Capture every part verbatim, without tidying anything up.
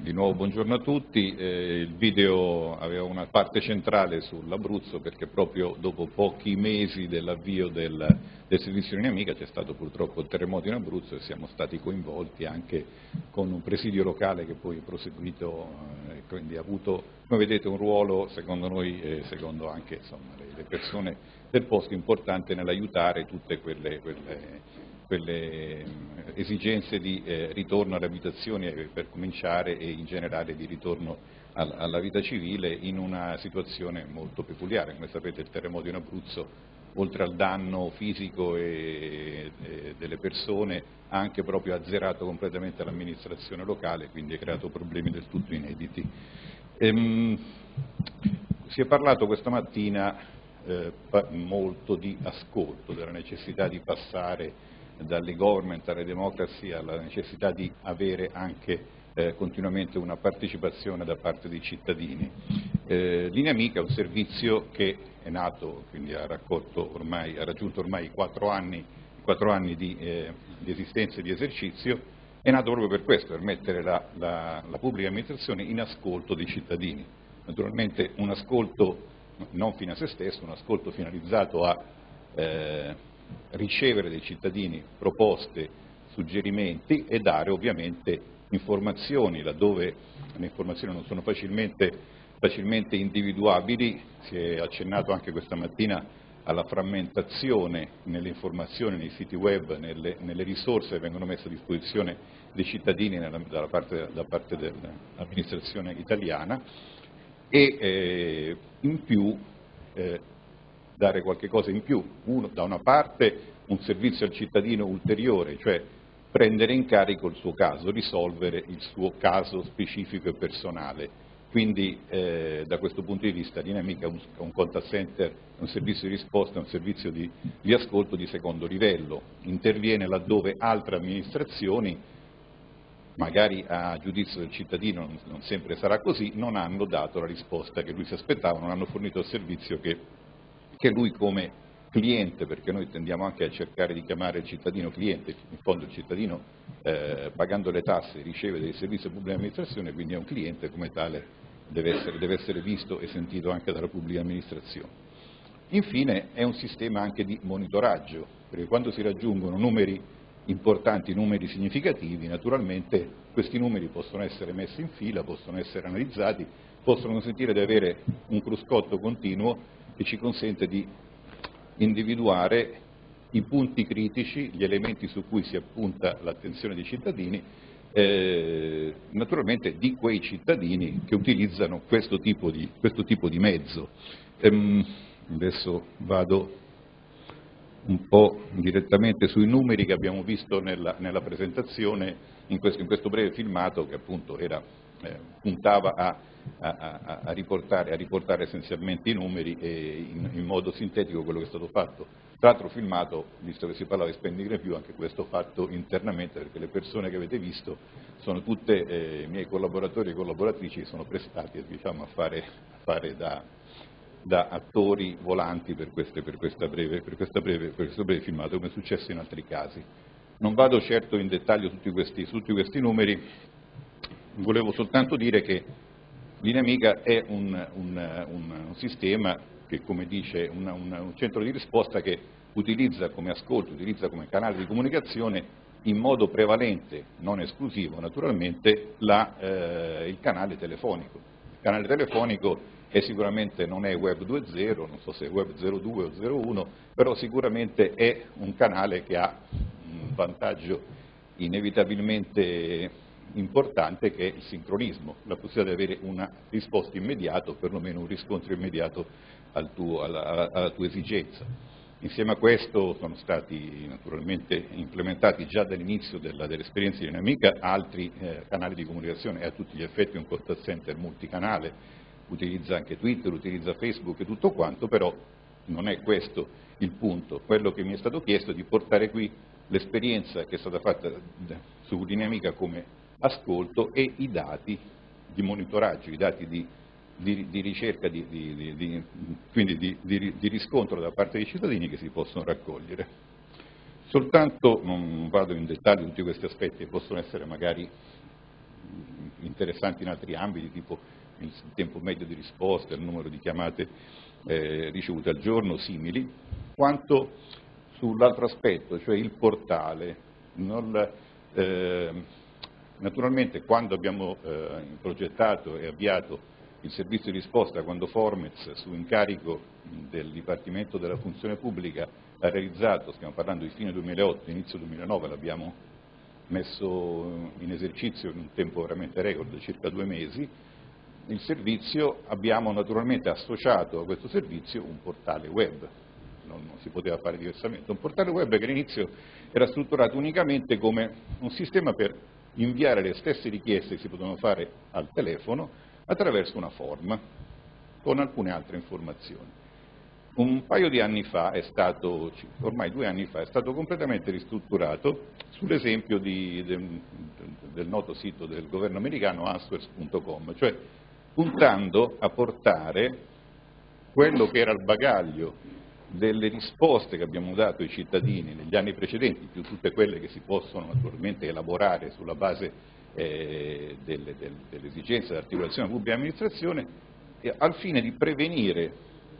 Di nuovo buongiorno a tutti. Eh, il video aveva una parte centrale sull'Abruzzo perché proprio dopo pochi mesi dell'avvio del, del servizio Linea Amica c'è stato purtroppo il terremoto in Abruzzo e siamo stati coinvolti anche con un presidio locale che poi è proseguito e eh, quindi ha avuto, come vedete, un ruolo secondo noi e secondo anche insomma, le, le persone del posto importante nell'aiutare tutte quelle, quelle quelle esigenze di eh, ritorno alle abitazioni per cominciare e in generale di ritorno al, alla vita civile in una situazione molto peculiare. Come sapete il terremoto in Abruzzo, oltre al danno fisico e, e delle persone, ha anche proprio azzerato completamente l'amministrazione locale, quindi ha creato problemi del tutto inediti. Ehm, si è parlato questa mattina eh, molto di ascolto, della necessità di passare dalle government alle democracy alla necessità di avere anche eh, continuamente una partecipazione da parte dei cittadini. Eh, Linea Amica è un servizio che è nato, quindi ha, raccolto ormai, ha raggiunto ormai i quattro anni, quattro anni di, eh, di esistenza e di esercizio, è nato proprio per questo, per mettere la, la, la pubblica amministrazione in ascolto dei cittadini. Naturalmente un ascolto non fine a se stesso, un ascolto finalizzato a eh, ricevere dai cittadini proposte, suggerimenti e dare ovviamente informazioni laddove le informazioni non sono facilmente, facilmente individuabili. Si è accennato anche questa mattina alla frammentazione nelle informazioni, nei siti web, nelle, nelle risorse che vengono messe a disposizione dei cittadini nella, dalla parte, da parte dell'amministrazione italiana e eh, in più eh, dare qualche cosa in più, uno, da una parte un servizio al cittadino ulteriore, cioè prendere in carico il suo caso, risolvere il suo caso specifico e personale. Quindi eh, da questo punto di vista Linea Amica è un, un contact center, un servizio di risposta, un servizio di, di ascolto di secondo livello, interviene laddove altre amministrazioni, magari a giudizio del cittadino non, non sempre sarà così, non hanno dato la risposta che lui si aspettava, non hanno fornito il servizio che che lui come cliente, perché noi tendiamo anche a cercare di chiamare il cittadino cliente, in fondo il cittadino eh, pagando le tasse riceve dei servizi di pubblica amministrazione, quindi è un cliente, come tale deve essere, deve essere visto e sentito anche dalla pubblica amministrazione. Infine è un sistema anche di monitoraggio, perché quando si raggiungono numeri importanti, numeri significativi, naturalmente questi numeri possono essere messi in fila, possono essere analizzati, possono consentire di avere un cruscotto continuo che ci consente di individuare i punti critici, gli elementi su cui si appunta l'attenzione dei cittadini, eh, naturalmente di quei cittadini che utilizzano questo tipo di, questo tipo di mezzo. Ehm, adesso vado un po' direttamente sui numeri che abbiamo visto nella, nella presentazione, in questo, in questo breve filmato che appunto era, eh, puntava a A, a, a, riportare, a riportare essenzialmente i numeri e in, in modo sintetico quello che è stato fatto. Tra l'altro filmato, visto che si parlava di spending review, anche questo fatto internamente, perché le persone che avete visto sono tutte eh, miei collaboratori e collaboratrici che sono prestati diciamo, a fare, a fare da, da attori volanti per, queste, per, questa breve, per, questa breve, per questo breve filmato, come è successo in altri casi. Non vado certo in dettaglio su tutti questi, su tutti questi numeri, volevo soltanto dire che Linea Amica è un, un, un, un sistema che, come dice, una, una, un centro di risposta che utilizza come ascolto, utilizza come canale di comunicazione in modo prevalente, non esclusivo naturalmente, la, eh, il canale telefonico. Il canale telefonico è sicuramente non è web due punto zero, non so se è web zero due o zero uno, però sicuramente è un canale che ha un vantaggio inevitabilmente importante che è il sincronismo, la possibilità di avere una risposta immediata o perlomeno un riscontro immediato al tuo, alla, alla tua esigenza. Insieme a questo sono stati naturalmente implementati già dall'inizio della, dell'esperienza di Linea Amica altri eh, canali di comunicazione, è a tutti gli effetti un contact center multicanale, utilizza anche Twitter, utilizza Facebook e tutto quanto, però non è questo il punto. Quello che mi è stato chiesto è di portare qui l'esperienza che è stata fatta su Linea Amica come ascolto e i dati di monitoraggio, i dati di, di, di ricerca, di, di, di, quindi di, di, di riscontro da parte dei cittadini che si possono raccogliere. Soltanto, non vado in dettaglio di tutti questi aspetti che possono essere magari interessanti in altri ambiti, tipo il tempo medio di risposta, il numero di chiamate eh, ricevute al giorno, simili, quanto sull'altro aspetto, cioè il portale. Non, eh, naturalmente quando abbiamo eh, progettato e avviato il servizio di risposta, quando Formez, su incarico del Dipartimento della Funzione Pubblica, ha realizzato, stiamo parlando di fine duemilaotto, inizio duemilanove, l'abbiamo messo in esercizio in un tempo veramente record, circa due mesi, il servizio, abbiamo naturalmente associato a questo servizio un portale web, non, non si poteva fare diversamente, un portale web che all'inizio era strutturato unicamente come un sistema per inviare le stesse richieste che si potevano fare al telefono attraverso una form con alcune altre informazioni. Un paio di anni fa, è stato, ormai due anni fa, è stato completamente ristrutturato sull'esempio di, del, del noto sito del governo americano answers punto com, cioè puntando a portare quello che era il bagaglio delle risposte che abbiamo dato ai cittadini negli anni precedenti, più tutte quelle che si possono naturalmente elaborare sulla base eh, delle, delle, delle esigenze dell'articolazione della pubblica amministrazione, eh, al fine di prevenire,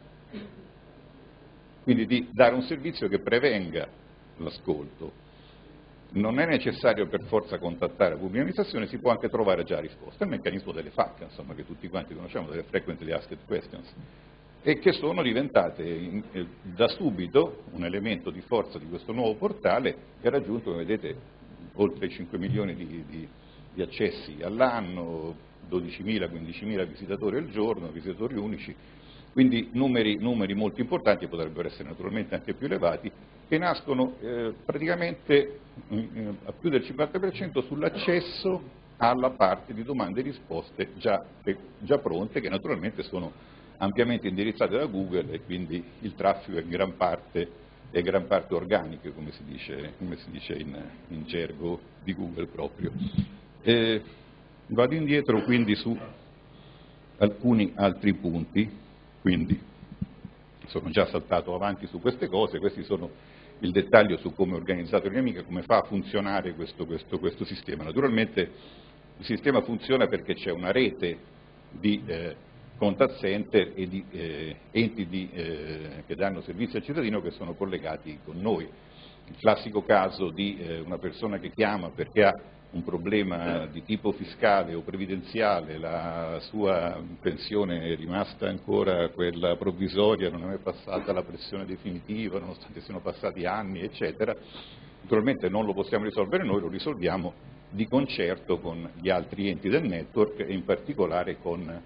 quindi di dare un servizio che prevenga l'ascolto. Non è necessario per forza contattare la pubblica amministrazione, si può anche trovare già risposta. È il meccanismo delle F A Q, insomma, che tutti quanti conosciamo, delle Frequently Asked Questions, e che sono diventate in, eh, da subito un elemento di forza di questo nuovo portale, che ha raggiunto, come vedete, oltre cinque milioni di, di, di accessi all'anno, dodicimila quindicimila visitatori al giorno, visitatori unici, quindi numeri, numeri molto importanti, che potrebbero essere naturalmente anche più elevati, che nascono eh, praticamente eh, a più del cinquanta per cento sull'accesso alla parte di domande e risposte già, eh, già pronte, che naturalmente sono ampiamente indirizzate da Google, e quindi il traffico è in gran parte, è gran parte organico, come si dice, come si dice in, in gergo di Google proprio. Eh, vado indietro quindi su alcuni altri punti, quindi sono già saltato avanti su queste cose, questi sono il dettaglio su come è organizzato l'Inamica, come fa a funzionare questo, questo, questo sistema. Naturalmente il sistema funziona perché c'è una rete di eh, contact center e di eh, enti di, eh, che danno servizio al cittadino che sono collegati con noi. Il classico caso di eh, una persona che chiama perché ha un problema di tipo fiscale o previdenziale, la sua pensione è rimasta ancora quella provvisoria, non è mai passata la pressione definitiva, nonostante siano passati anni, eccetera, naturalmente non lo possiamo risolvere noi, lo risolviamo di concerto con gli altri enti del network e in particolare con, in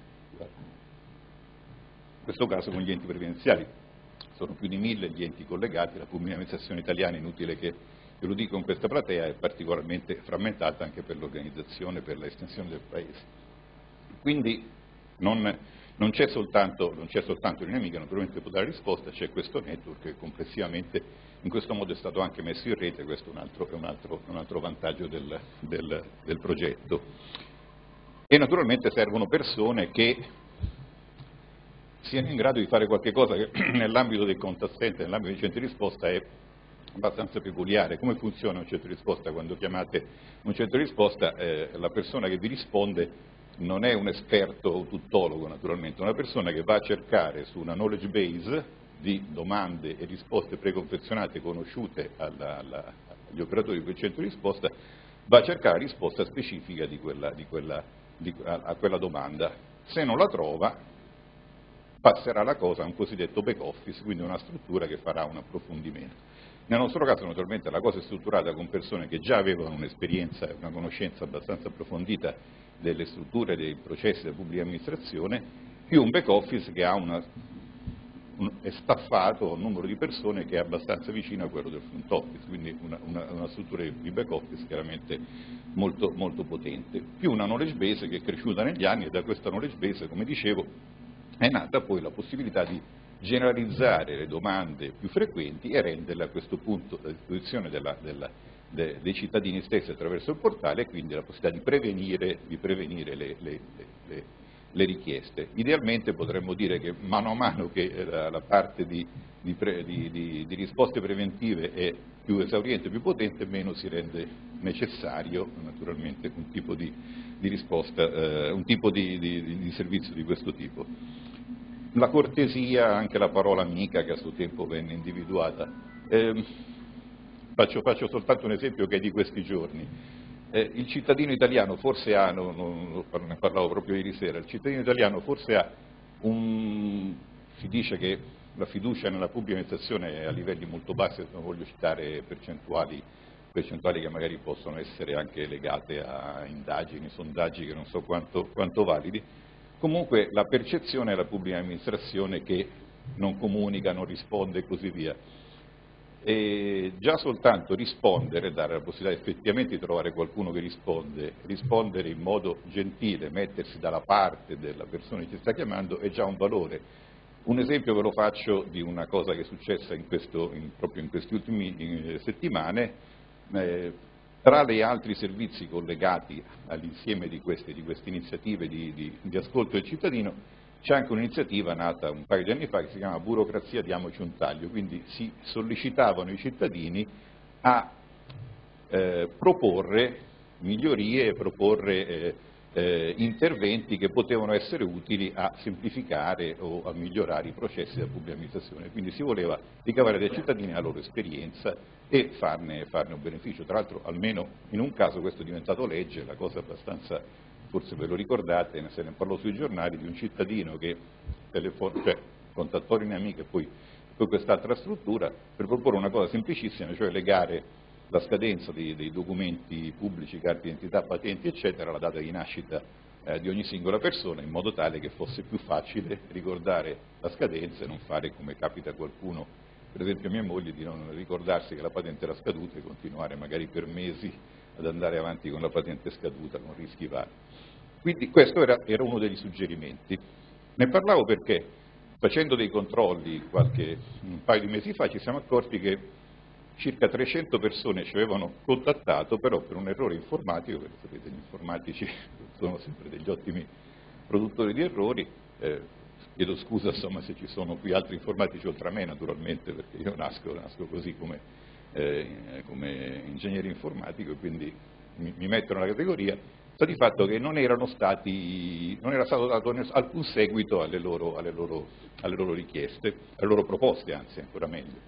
questo caso, con gli enti previdenziali. Sono più di mille gli enti collegati, la pubblica amministrazione italiana, inutile che ve lo dico in questa platea, è particolarmente frammentata anche per l'organizzazione, per l'estensione del Paese. Quindi non, non c'è soltanto, non c'è soltanto l'Inamica, naturalmente può dare risposta, c'è questo network che complessivamente in questo modo è stato anche messo in rete, questo è un altro, è un altro, un altro vantaggio del, del, del progetto. E naturalmente servono persone che siano in grado di fare qualche cosa che nell'ambito del contact center, nell'ambito dei centri di risposta è abbastanza peculiare. Come funziona un centro di risposta? Quando chiamate un centro di risposta, eh, la persona che vi risponde non è un esperto o tuttologo, naturalmente, è una persona che va a cercare su una knowledge base di domande e risposte preconfezionate conosciute alla, alla, agli operatori di quel centro di risposta, va a cercare la risposta specifica di quella, di quella, di, a, a quella domanda. Se non la trova, passerà la cosa a un cosiddetto back office, quindi una struttura che farà un approfondimento. Nel nostro caso naturalmente la cosa è strutturata con persone che già avevano un'esperienza e una conoscenza abbastanza approfondita delle strutture, dei processi della pubblica amministrazione, più un back office che ha una, un, è staffato a un numero di persone che è abbastanza vicino a quello del front office, quindi una, una, una struttura di back office chiaramente molto, molto potente, più una knowledge base che è cresciuta negli anni, e da questa knowledge base, come dicevo, è nata poi la possibilità di generalizzare le domande più frequenti e renderle a questo punto a disposizione della, della, de, dei cittadini stessi attraverso il portale, e quindi la possibilità di prevenire, di prevenire le, le, le, le richieste. Idealmente potremmo dire che mano a mano che la, la parte di, di, pre, di, di, di risposte preventive è più esauriente, più potente, meno si rende necessario naturalmente un tipo di, di risposta, eh, un tipo di, di, di servizio di questo tipo. La cortesia, anche la parola amica che a suo tempo venne individuata. Eh, faccio, faccio soltanto un esempio che è di questi giorni. Eh, il cittadino italiano forse ha, non, non, ne parlavo proprio ieri sera, il cittadino italiano forse ha un, si dice che la fiducia nella pubblica amministrazione è a livelli molto bassi, non voglio citare percentuali, percentuali che magari possono essere anche legate a indagini, sondaggi che non so quanto, quanto validi. Comunque la percezione della pubblica amministrazione che non comunica, non risponde e così via. E già soltanto rispondere, dare la possibilità effettivamente di trovare qualcuno che risponde, rispondere in modo gentile, mettersi dalla parte della persona che ci sta chiamando è già un valore. Un esempio ve lo faccio di una cosa che è successa in questo, in, proprio in queste ultime in, settimane. Eh, tra gli altri servizi collegati all'insieme di queste, di queste iniziative di, di, di ascolto del cittadino, c'è anche un'iniziativa nata un paio di anni fa che si chiama Burocrazia diamoci un taglio, quindi si sollecitavano i cittadini a eh, proporre migliorie, proporre eh, eh, interventi che potevano essere utili a semplificare o a migliorare i processi della pubblica amministrazione. Quindi si voleva ricavare dai cittadini la loro esperienza e farne, farne un beneficio. Tra l'altro almeno in un caso questo è diventato legge, la cosa abbastanza, forse ve lo ricordate, se ne parlò sui giornali, di un cittadino che telefon- cioè, contattò un'amica e poi, poi quest'altra struttura per proporre una cosa semplicissima, cioè legare la scadenza dei, dei documenti pubblici, carte d'identità, patenti eccetera, alla data di nascita eh, di ogni singola persona, in modo tale che fosse più facile ricordare la scadenza e non fare come capita a qualcuno, per esempio a mia moglie, di non ricordarsi che la patente era scaduta e continuare magari per mesi ad andare avanti con la patente scaduta con rischi vari. Quindi questo era, era uno degli suggerimenti. Ne parlavo perché facendo dei controlli qualche, un paio di mesi fa ci siamo accorti che circa trecento persone ci avevano contattato, però per un errore informatico, perché sapete gli informatici sono sempre degli ottimi produttori di errori, eh, chiedo scusa insomma se ci sono qui altri informatici oltre a me naturalmente, perché io nasco, nasco così come, eh, come ingegnere informatico e quindi mi, mi mettono nella categoria. Sta di fatto che non erano stati, non era stato dato alcun seguito alle loro, alle loro, alle loro richieste, alle loro proposte, anzi ancora meglio.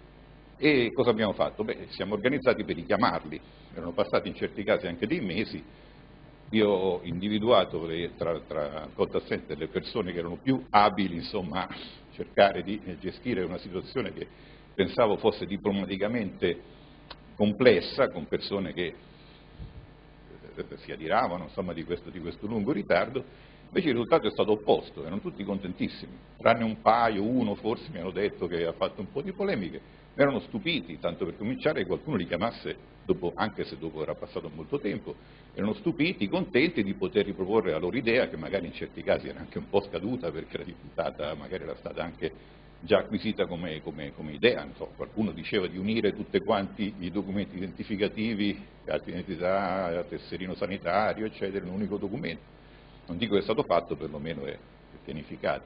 E cosa abbiamo fatto? Beh, siamo organizzati per richiamarli, erano passati in certi casi anche dei mesi, io ho individuato le, tra, tra contact center le persone che erano più abili insomma, a cercare di gestire una situazione che pensavo fosse diplomaticamente complessa, con persone che si adiravano insomma, di, questo, di questo lungo ritardo. Invece il risultato è stato opposto, erano tutti contentissimi, tranne un paio, uno forse mi hanno detto che ha fatto un po' di polemiche, erano stupiti, tanto per cominciare che qualcuno li chiamasse, dopo, anche se dopo era passato molto tempo, erano stupiti, contenti di poter riproporre la loro idea, che magari in certi casi era anche un po' scaduta perché era diventata, magari era stata anche già acquisita come, come, come idea, non so, qualcuno diceva di unire tutti quanti i documenti identificativi, carte di identità, tesserino sanitario, eccetera, in un unico documento. Non dico che è stato fatto, perlomeno è pianificato.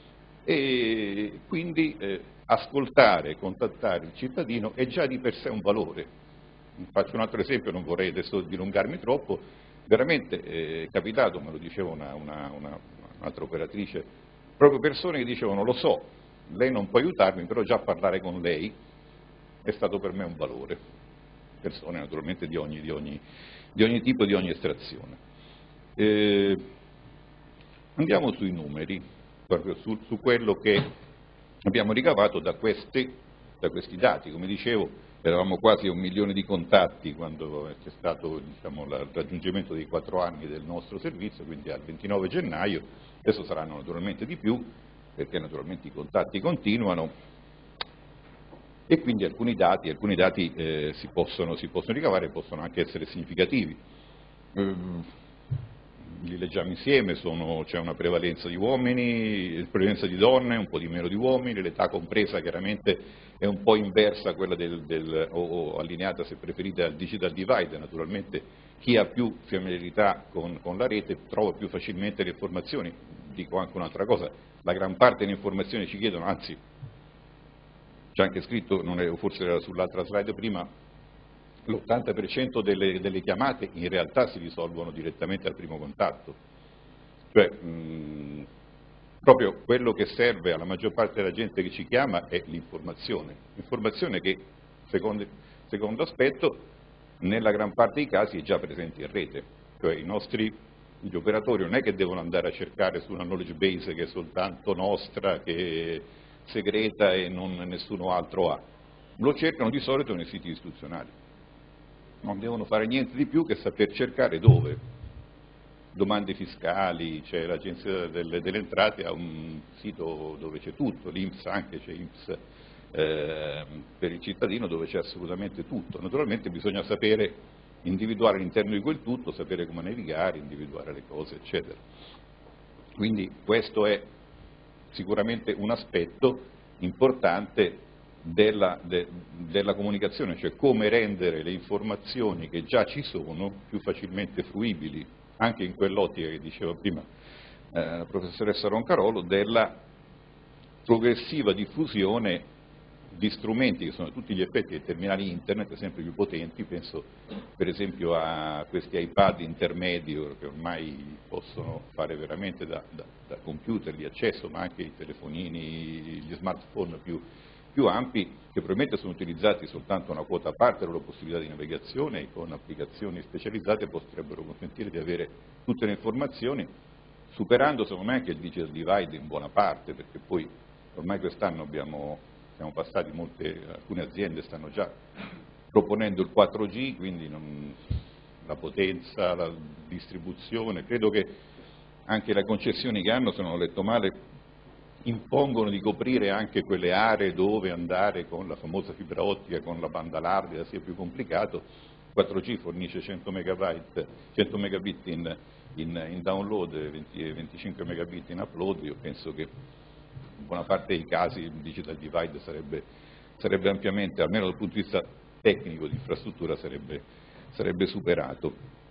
E quindi eh, ascoltare, contattare il cittadino è già di per sé un valore. Faccio un altro esempio, non vorrei adesso dilungarmi troppo, veramente eh, è capitato, me lo diceva una, una, una, un'altra operatrice, proprio persone che dicevano lo so, lei non può aiutarmi, però già parlare con lei è stato per me un valore. Persone naturalmente di ogni, di ogni, di ogni tipo, di ogni estrazione. Eh, andiamo sui numeri, proprio su, su quello che abbiamo ricavato da questi, da questi dati. Come dicevo, eravamo quasi a un milione di contatti quando c'è stato diciamo, il raggiungimento dei quattro anni del nostro servizio, quindi al ventinove gennaio, adesso saranno naturalmente di più, perché naturalmente i contatti continuano e quindi alcuni dati, alcuni dati eh, si, possono, si possono ricavare e possono anche essere significativi. Eh, li leggiamo insieme, c'è una prevalenza di uomini, prevalenza di donne, un po' di meno di uomini, l'età compresa chiaramente è un po' inversa a quella del, del, o, o allineata se preferite al digital divide, naturalmente chi ha più familiarità con, con la rete trova più facilmente le informazioni. Dico anche un'altra cosa, la gran parte delle informazioni ci chiedono, anzi c'è anche scritto, non è, forse era sull'altra slide prima, l'ottanta per cento delle, delle chiamate in realtà si risolvono direttamente al primo contatto, cioè mh, proprio quello che serve alla maggior parte della gente che ci chiama è l'informazione, informazione che, secondo, secondo aspetto, nella gran parte dei casi è già presente in rete, cioè i nostri gli operatori non è che devono andare a cercare su una knowledge base che è soltanto nostra, che è segreta e non, nessuno altro ha, lo cercano di solito nei siti istituzionali, non devono fare niente di più che saper cercare dove. Domande fiscali, c'è l'Agenzia delle, delle Entrate, ha un sito dove c'è tutto, l'I N P S anche, c'è I N P S eh, per il cittadino dove c'è assolutamente tutto. Naturalmente bisogna sapere individuare all'interno di quel tutto, sapere come navigare, individuare le cose, eccetera. Quindi questo è sicuramente un aspetto importante della, de, della comunicazione, cioè come rendere le informazioni che già ci sono più facilmente fruibili, anche in quell'ottica che diceva prima eh, la professoressa Roncarolo, della progressiva diffusione di strumenti che sono a tutti gli effetti dei terminali internet sempre più potenti, penso per esempio a questi iPad intermedi che ormai possono fare veramente da, da, da computer di accesso, ma anche i telefonini, gli smartphone più, più ampi, che probabilmente sono utilizzati soltanto una quota a parte della loro possibilità di navigazione e con applicazioni specializzate potrebbero consentire di avere tutte le informazioni, superando secondo me anche il digital divide in buona parte, perché poi ormai quest'anno abbiamo siamo passati, molte, alcune aziende stanno già proponendo il quattro G, quindi non, la potenza, la distribuzione, credo che anche le concessioni che hanno, se non ho letto male, impongono di coprire anche quelle aree dove andare con la famosa fibra ottica, con la banda larga, sia più complicato. Il quattro G fornisce cento megabyte, cento megabit in, in, in download e venticinque megabit in upload, io penso che in buona parte dei casi il digital divide sarebbe, sarebbe ampiamente, almeno dal punto di vista tecnico di infrastruttura, sarebbe, sarebbe superato.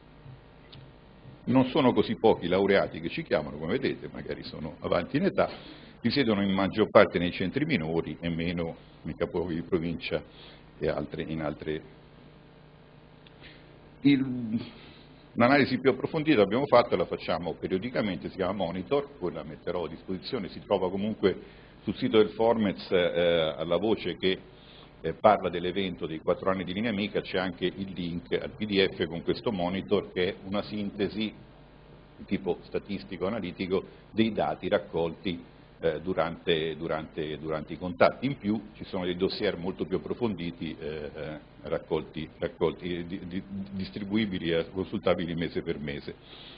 Non sono così pochi i laureati che ci chiamano, come vedete, magari sono avanti in età, risiedono in maggior parte nei centri minori e meno nei capoluoghi di provincia e altre, in altre. Il, L'analisi più approfondita abbiamo fatto e la facciamo periodicamente, si chiama Monitor, poi la metterò a disposizione, si trova comunque sul sito del Formez eh, alla voce che eh, parla dell'evento dei quattro anni di Linea Amica, c'è anche il link al P D F con questo Monitor che è una sintesi di tipo statistico-analitico dei dati raccolti eh, durante, durante, durante i contatti. In più ci sono dei dossier molto più approfonditi eh, raccolti, raccolti di, di, distribuibili e consultabili mese per mese.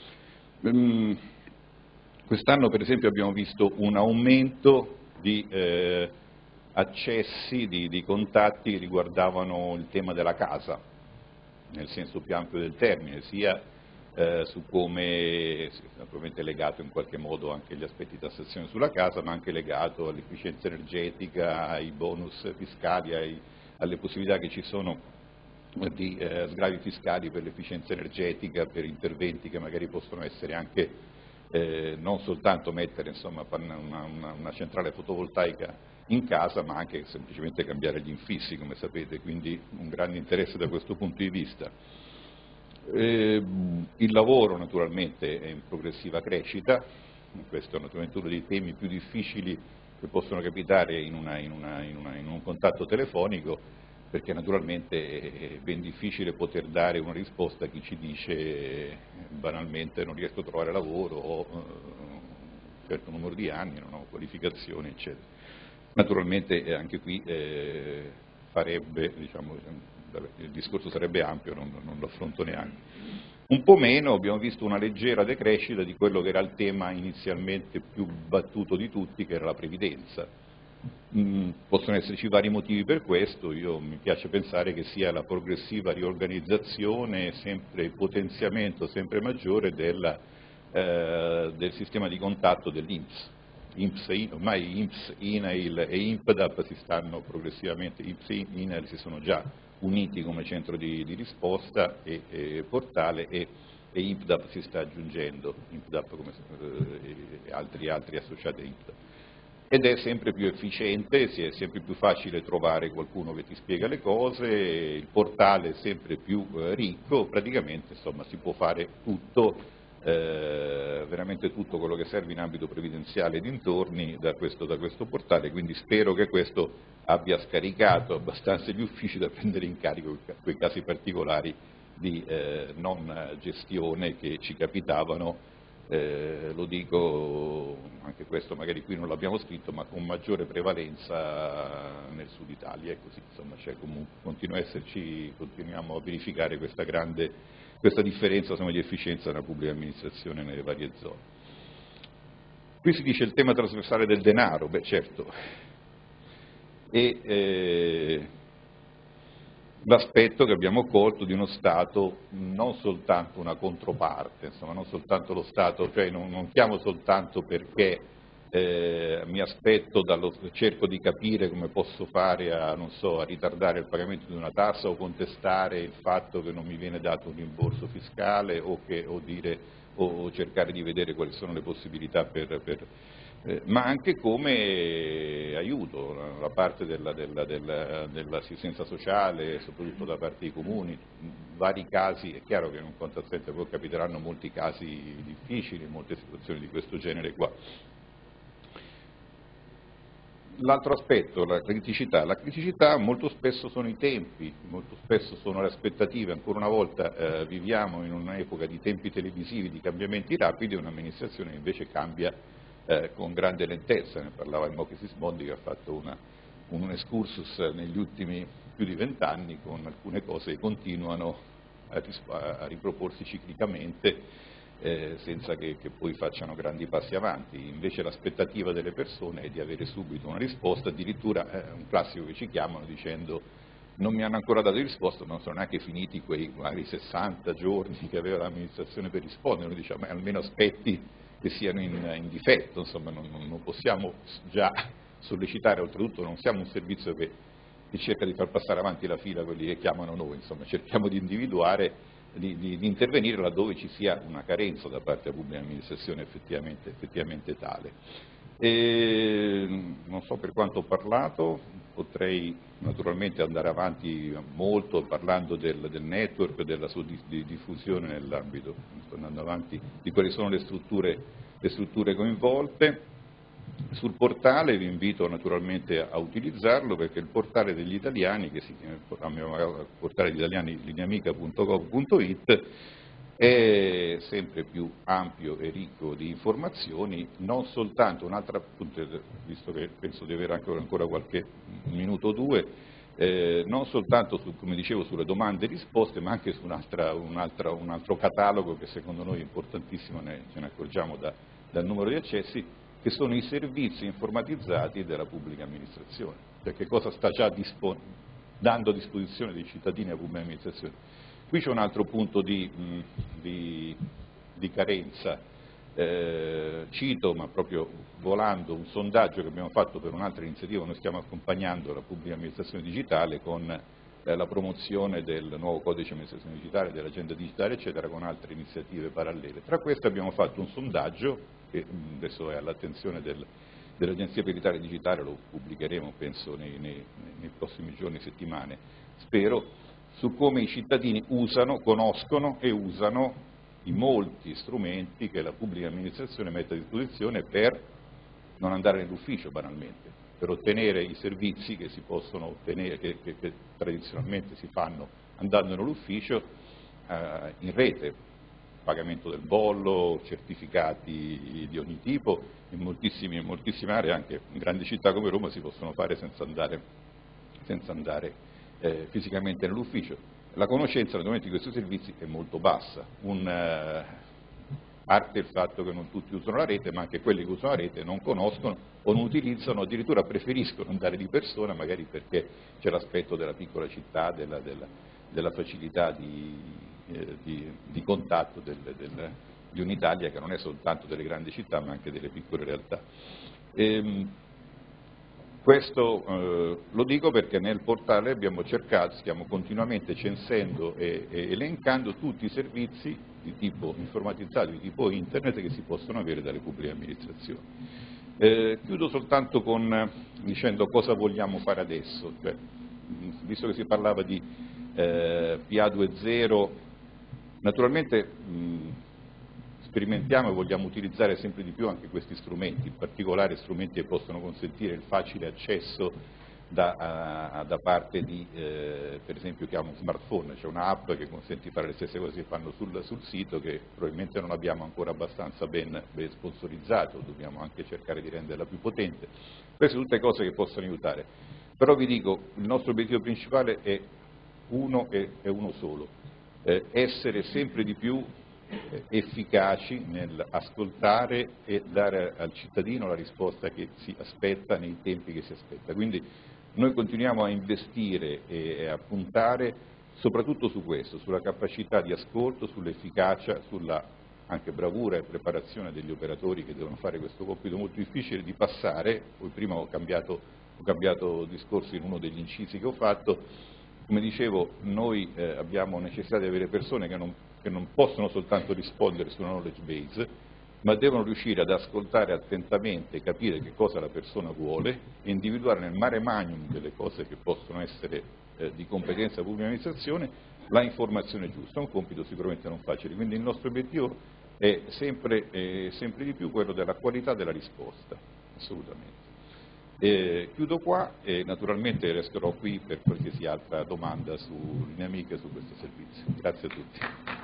Um, quest'anno per esempio abbiamo visto un aumento di eh, accessi, di, di contatti che riguardavano il tema della casa, nel senso più ampio del termine, sia Eh, su come, naturalmente legato in qualche modo anche agli aspetti di tassazione sulla casa, ma anche legato all'efficienza energetica, ai bonus fiscali, ai, alle possibilità che ci sono di eh, sgravi fiscali per l'efficienza energetica, per interventi che magari possono essere anche eh, non soltanto mettere insomma, una, una, una centrale fotovoltaica in casa, ma anche semplicemente cambiare gli infissi, come sapete, quindi un grande interesse da questo punto di vista. Eh, il lavoro naturalmente è in progressiva crescita, questo è naturalmente uno dei temi più difficili che possono capitare in, una, in, una, in, una, in un contatto telefonico, perché naturalmente è ben difficile poter dare una risposta a chi ci dice eh, banalmente non riesco a trovare lavoro, ho eh, un certo numero di anni, non ho qualificazioni, eccetera. Naturalmente eh, anche qui eh, farebbe, diciamo, il discorso sarebbe ampio, non, non lo affronto neanche. Un po' meno abbiamo visto una leggera decrescita di quello che era il tema inizialmente più battuto di tutti, che era la previdenza. Mm, possono esserci vari motivi per questo, io mi piace pensare che sia la progressiva riorganizzazione, sempre il potenziamento sempre maggiore della eh, del sistema di contatto dell'I N P S. I N P S, ormai I N P S, I N A I L e I N P D A P si stanno progressivamente, I N P S e I N A I L si sono già uniti come centro di, di risposta e, e portale e, e I N P D A P si sta aggiungendo, I N P D A P come eh, altri, altri associati a I N P D A P. Ed è sempre più efficiente, è sempre più facile trovare qualcuno che ti spiega le cose, il portale è sempre più eh, ricco, praticamente insomma si può fare tutto, eh, veramente tutto quello che serve in ambito previdenziale e dintorni da questo, da questo portale, quindi spero che questo abbia scaricato abbastanza gli uffici da prendere in carico quei casi particolari di eh, non gestione che ci capitavano. Eh, lo dico, anche questo magari qui non l'abbiamo scritto, ma con maggiore prevalenza nel sud Italia, è così, insomma, cioè comunque continua a esserci, continuiamo a verificare questa grande, questa differenza insomma, di efficienza nella pubblica amministrazione nelle varie zone. Qui si dice il tema trasversale del denaro, beh certo, e eh, l'aspetto che abbiamo colto di uno Stato non soltanto una controparte, insomma, non soltanto lo Stato, cioè non, non chiamo soltanto perché eh, mi aspetto, dallo, cerco di capire come posso fare a, non so, a ritardare il pagamento di una tassa o contestare il fatto che non mi viene dato un rimborso fiscale o, che, o, dire, o cercare di vedere quali sono le possibilità per, per Eh, ma anche come aiuto, la, la parte della, della, della, dell'assistenza sociale, soprattutto da parte dei comuni, vari casi, è chiaro che in un conto assente poi capiteranno molti casi difficili, molte situazioni di questo genere qua. L'altro aspetto, la criticità. La criticità molto spesso sono i tempi, molto spesso sono le aspettative, ancora una volta eh, viviamo in un'epoca di tempi televisivi, di cambiamenti rapidi, un'amministrazione invece cambia Eh, con grande lentezza, ne parlava il Mochi Sismondi che ha fatto una, un excursus negli ultimi più di vent'anni con alcune cose che continuano a, a riproporsi ciclicamente eh, senza che, che poi facciano grandi passi avanti. Invece l'aspettativa delle persone è di avere subito una risposta, addirittura eh, un classico che ci chiamano dicendo non mi hanno ancora dato risposta, non sono neanche finiti quei magari sessanta giorni che aveva l'amministrazione per rispondere, noi diciamo almeno aspetti che siano in, in difetto, insomma non, non possiamo già sollecitare, oltretutto non siamo un servizio che, che cerca di far passare avanti la fila quelli che chiamano noi, insomma cerchiamo di individuare, di, di, di intervenire laddove ci sia una carenza da parte della pubblica amministrazione effettivamente, effettivamente tale. E, non so per quanto ho parlato, potrei naturalmente andare avanti molto parlando del, del network, della sua diffusione nell'ambito, sto andando avanti, di quali sono le strutture, le strutture coinvolte. Sul portale vi invito naturalmente a utilizzarlo perché il portale degli italiani, che si chiama il portale degli italiani lineamica punto gov punto it, è sempre più ampio e ricco di informazioni, non soltanto, un'altra appunto, visto che penso di avere ancora, ancora qualche minuto o due, eh, non soltanto su, come dicevo, sulle domande e risposte, ma anche su un, altra, un, altra, un altro catalogo che secondo noi è importantissimo, ne, ce ne accorgiamo da, dal numero di accessi, che sono i servizi informatizzati della pubblica amministrazione, cioè che cosa sta già dispon- dando a disposizione dei cittadini alla pubblica amministrazione. Qui c'è un altro punto di, di, di carenza, eh, cito, ma proprio volando, un sondaggio che abbiamo fatto per un'altra iniziativa, noi stiamo accompagnando la pubblica amministrazione digitale con eh, la promozione del nuovo codice di amministrazione digitale, dell'agenda digitale, eccetera, con altre iniziative parallele. Tra queste abbiamo fatto un sondaggio, che adesso è all'attenzione del, dell'Agenzia per l'Italia Digitale, lo pubblicheremo penso nei, nei, nei prossimi giorni, settimane, spero, su come i cittadini usano, conoscono e usano i molti strumenti che la pubblica amministrazione mette a disposizione per non andare nell'ufficio banalmente, per ottenere i servizi che si possono ottenere, che, che, che tradizionalmente si fanno andando nell'ufficio eh, in rete, pagamento del bollo, certificati di ogni tipo, in moltissime, in moltissime aree, anche in grandi città come Roma, si possono fare senza andare, senza andare Eh, fisicamente nell'ufficio. La conoscenza naturalmente di questi servizi è molto bassa, un, eh, parte il fatto che non tutti usano la rete, ma anche quelli che usano la rete non conoscono o non utilizzano, addirittura preferiscono andare di persona, magari perché c'è l'aspetto della piccola città, della, della, della facilità di, eh, di, di contatto del, del, di un'Italia che non è soltanto delle grandi città ma anche delle piccole realtà. E, questo eh, lo dico perché nel portale abbiamo cercato, stiamo continuamente censendo e, e elencando tutti i servizi di tipo informatizzato, di tipo internet che si possono avere dalle pubbliche amministrazioni. Eh, chiudo soltanto con, dicendo cosa vogliamo fare adesso, cioè, visto che si parlava di eh, P A due punto zero, naturalmente mh, sperimentiamo e vogliamo utilizzare sempre di più anche questi strumenti, in particolare strumenti che possono consentire il facile accesso da, a, da parte di, eh, per esempio, chi ha uno smartphone, c'è un'app che consente di fare le stesse cose che fanno sul, sul sito, che probabilmente non abbiamo ancora abbastanza ben, ben sponsorizzato, dobbiamo anche cercare di renderla più potente. Queste sono tutte cose che possono aiutare, però vi dico, il nostro obiettivo principale è uno e uno solo, eh, essere sempre di più efficaci nell'ascoltare e dare al cittadino la risposta che si aspetta nei tempi che si aspetta. Quindi noi continuiamo a investire e a puntare soprattutto su questo, sulla capacità di ascolto, sull'efficacia, sulla anche bravura e preparazione degli operatori che devono fare questo compito molto difficile di passare. Poi prima ho cambiato, ho cambiato discorso in uno degli incisi che ho fatto. Come dicevo, noi eh, abbiamo necessità di avere persone che non, che non possono soltanto rispondere su una knowledge base, ma devono riuscire ad ascoltare attentamente, capire che cosa la persona vuole e individuare nel mare magnum delle cose che possono essere eh, di competenza della pubblica amministrazione la informazione giusta, un compito sicuramente non facile. Quindi il nostro obiettivo è sempre, eh, sempre di più quello della qualità della risposta, assolutamente. Eh, chiudo qua e naturalmente resterò qui per qualsiasi altra domanda su Linea Amica e su questo servizio. Grazie a tutti.